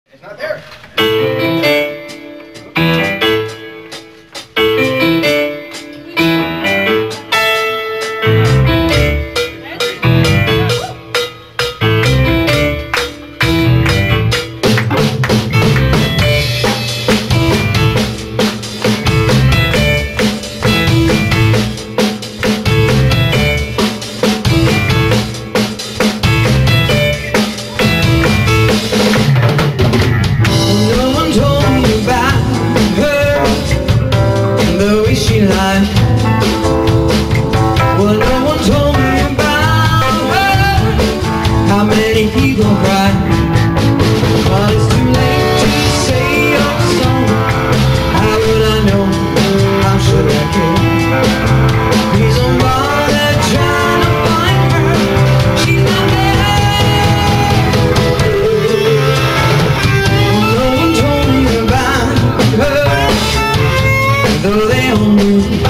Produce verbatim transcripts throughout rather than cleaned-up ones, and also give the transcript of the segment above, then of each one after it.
It's not there. Well, no one told me about her. How many people cry? Well, it's too late to say your song. How would I know? How should I care? Please don't bother trying to find her. She's not there. No one told me about her, though they all knew.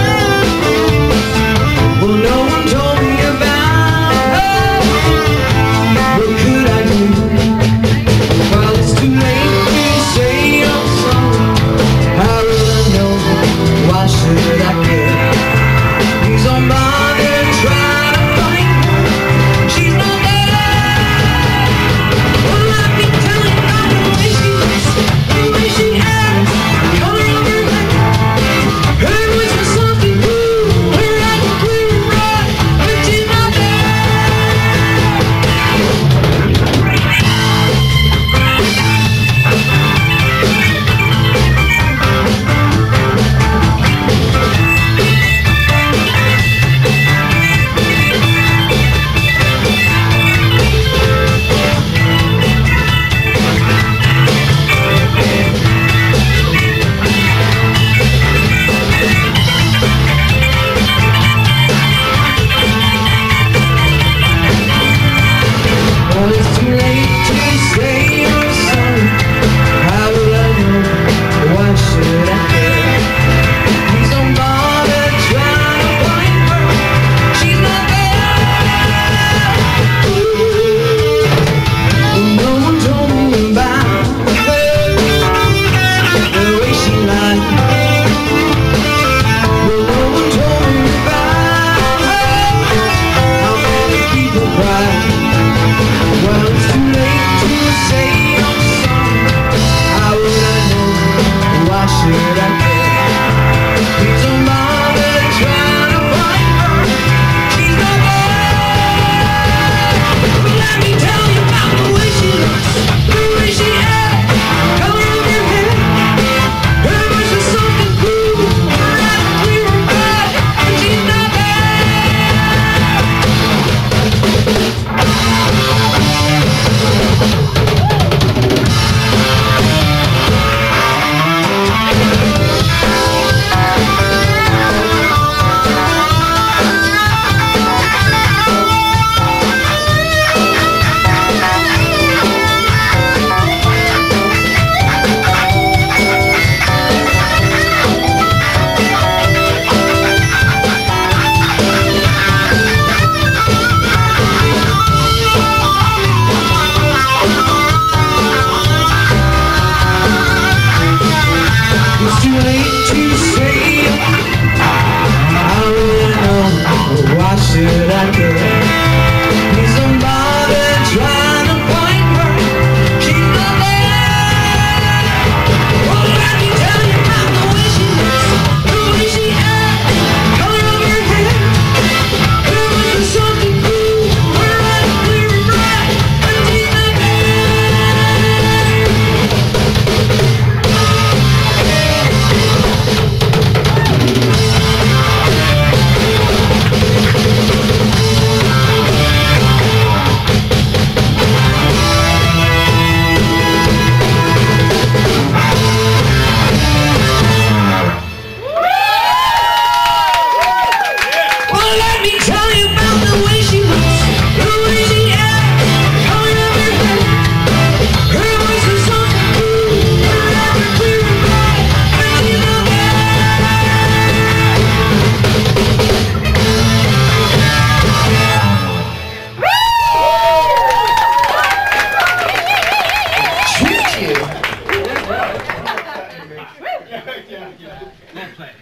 Well, no one told me about her. What could I do? Well, it's too late to say your song. How will I know? Why should I care? Please don't bother trying to find her. She's not there. Well, I've been telling by the way she looks, the way she acts, the color of her hair, her voice was something cool, her eyes were clear and bright, but she's not there. yeah, yeah. Well played.